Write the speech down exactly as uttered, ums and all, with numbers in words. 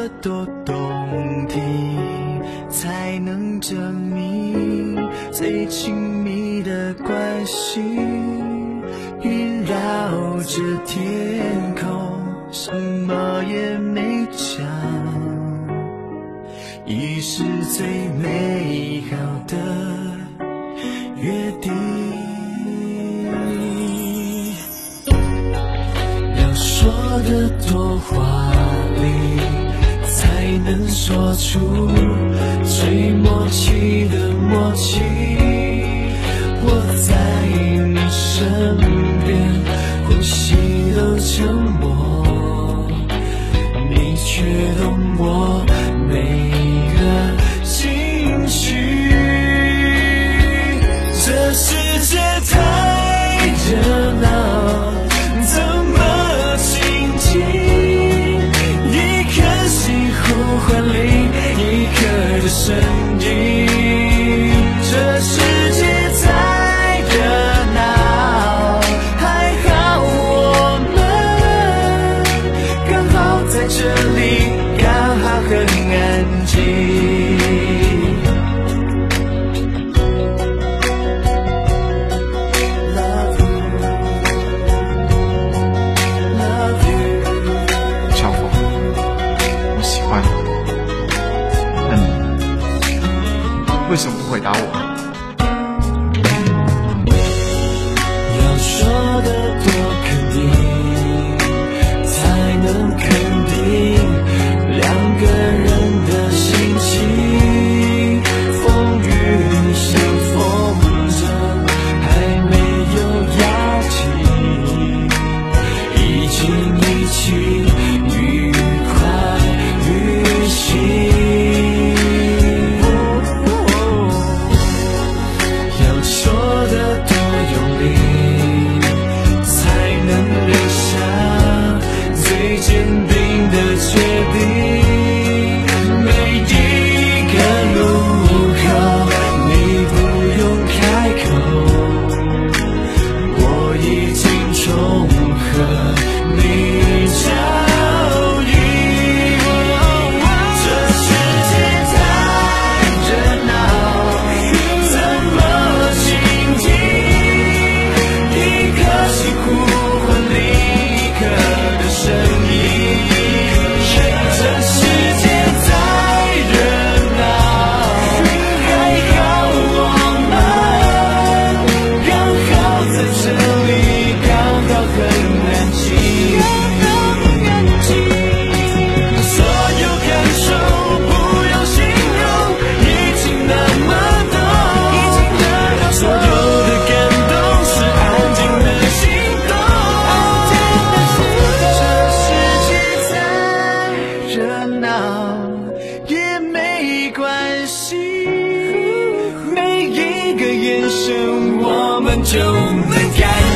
多动听，才能证明最亲密的关系。云绕着天空，什么也没讲，已是最美好的约定。要说的多华丽，才能说出最默契的默契。我在你身边，呼吸都沉默，你却懂我每个情绪。这世界太热闹，怎么倾听？一颗心呼唤另一颗的声音。这世界太热闹，还好我们刚好在这里，刚好很安静。 小峰，我喜欢你，那你为什么不回答我？ 要说的多肯定，才能肯定两个人的心情。风雨相逢着，还没有要紧，已经一起愉快旅行。要说的多用力，才能留下最坚定的决定。每一个路口，你不用开口，我已经重合你脚印。这世界太热闹，怎么倾听？一颗心呼唤另一颗的声音。这世界太热闹，还好我们刚好在这里，刚好很安静。所有感受不用形容，已经那么多。所有的感动是安静的心动。这世界再热闹也没关系，每一个眼神我们就能改